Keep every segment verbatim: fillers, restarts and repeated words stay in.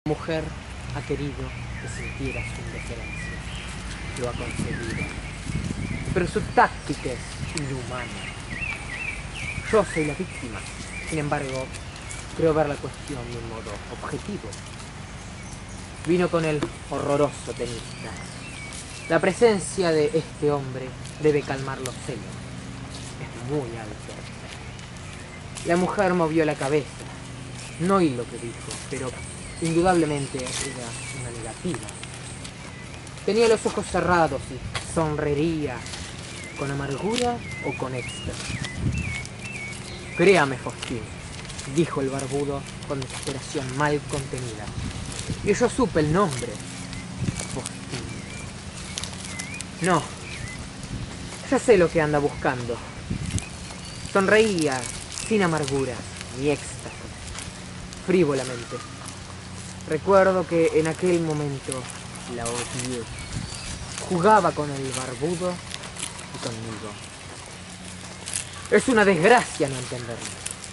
Mujer ha querido que sintiera su indiferencia. Lo ha conseguido. Pero su táctica es inhumana. Yo soy la víctima. Sin embargo, creo ver la cuestión de un modo objetivo. Vino con el horroroso tenista. La presencia de este hombre debe calmar los celos. Es muy alto. La mujer movió la cabeza. No oí lo que dijo, pero indudablemente era una negativa. Tenía los ojos cerrados y sonreiría con amargura o con éxtasis. Créame, Faustín, dijo el barbudo con desesperación mal contenida. Y yo supe el nombre. Faustín. No. Ya sé lo que anda buscando. Sonreía sin amargura ni éxtasis, frívolamente. Recuerdo que en aquel momento la odié. Jugaba con el barbudo y conmigo. Es una desgracia no entenderlo.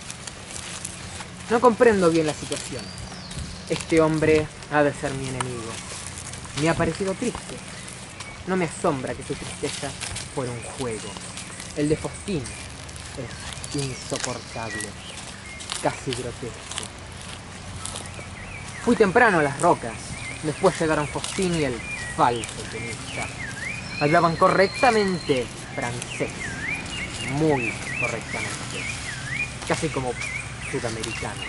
No comprendo bien la situación. Este hombre ha de ser mi enemigo. Me ha parecido triste. No me asombra que su tristeza fuera un juego. El de Faustín es insoportable, casi grotesco. Fui temprano a las rocas. Después llegaron Faustín y el falso tenista. Hablaban correctamente francés. Muy correctamente. Casi como sudamericano.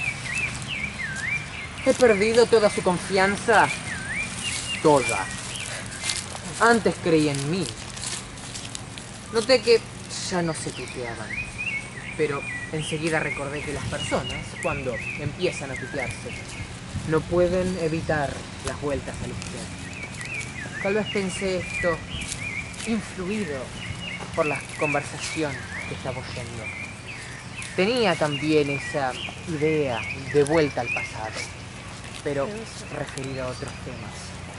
He perdido toda su confianza. Toda. Antes creía en mí. Noté que ya no se tuteaban. Pero enseguida recordé que las personas, cuando empiezan a tutearse, no pueden evitar las vueltas a la izquierda. Tal vez pensé esto influido por la conversación que estaba oyendo. Tenía también esa idea de vuelta al pasado, pero referida a otros temas.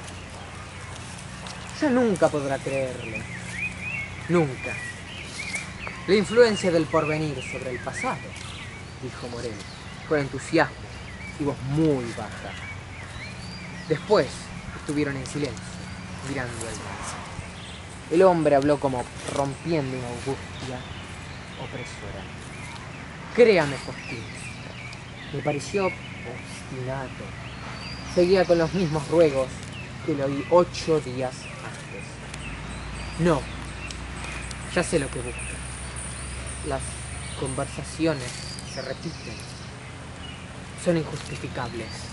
Ya nunca podrá creerle. Nunca. La influencia del porvenir sobre el pasado, dijo Morel, con entusiasmo y voz muy baja. Después estuvieron en silencio, mirando al bronce. El hombre habló como rompiendo una angustia opresora. Créame, Faustín. Me pareció obstinado. Seguía con los mismos ruegos que lo oí ocho días antes. No. Ya sé lo que busca. Las conversaciones se repiten. Son injustificables.